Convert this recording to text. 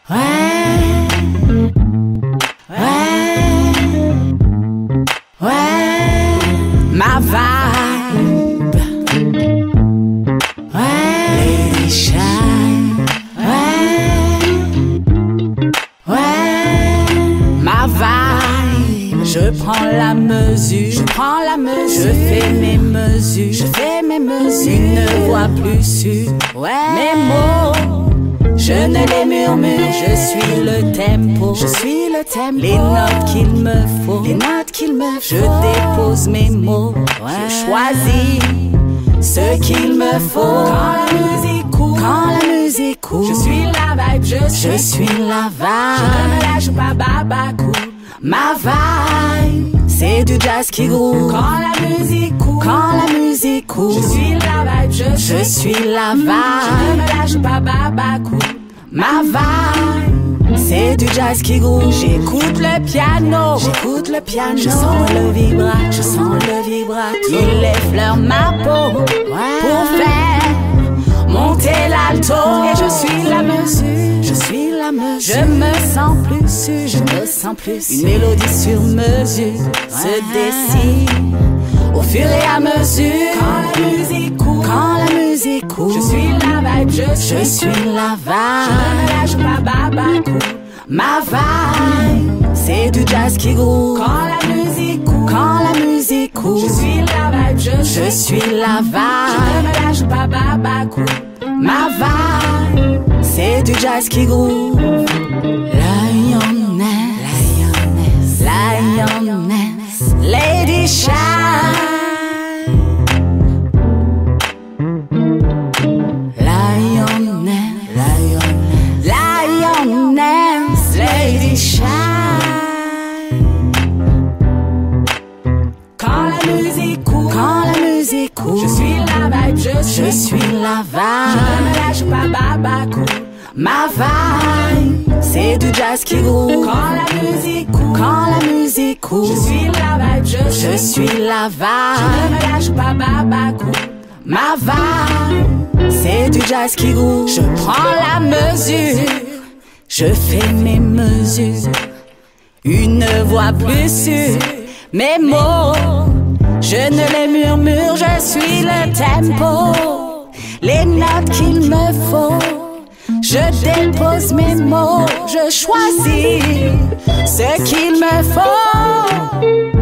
Ouais, ma vibe. Lady Shine. Ma vibe. Je prends la mesure, je fais mes mesures, Une ne voix plus sûre, mes mots, je ne les murmure, je suis le tempo, les notes qu'il me faut, je dépose mes mots, je choisis ce qu'il me faut. Quand la musique coule, je suis la vibe, je suis la vibe. Je ne lâche pas, baba cool. Ma vibe, c'est du jazz qui groove. Quand la musique coule, je suis la vibe, je suis la vibe. Je ne me lâche pas, baba cool. Ma vibe, c'est du jazz qui groove. J'écoute le piano, je sens le vibrato, il effleure ma peau pour faire monter l'alto. Et je suis la mesure, je me sens plus sûr, Une mélodie sur mesure se dessine au fur et à mesure. Quand la musique coule, je suis la vibe, je suis la vibe. Je ne me lâche pas, baba cool. Ma vibe, c'est du jazz qui groove. Quand la musique coule, je suis la vibe, je suis la vibe. Je ne me lâche pas, baba cool. Ma vibe, c'est du jazz qui groove. Lioness, Lady Shine. Lioness, Lady Shine. Quand la musique coule, je suis la vibe, je suis la vibe. Je ne me lâche pas, baba cool. Ma vibe, c'est du jazz qui groove. Quand la musique coule, je suis la vibe, je suis la vibe. Je ne me lâche pas, baba cool. Ma vibe, c'est du jazz qui groove. Je prends la mesure, je fais mes mesures. Une voix plus sûre, mes mots, je ne les murmure, je suis le tempo, les notes qu'il me faut. Je dépose mes mots, je choisis ce qu'il me faut.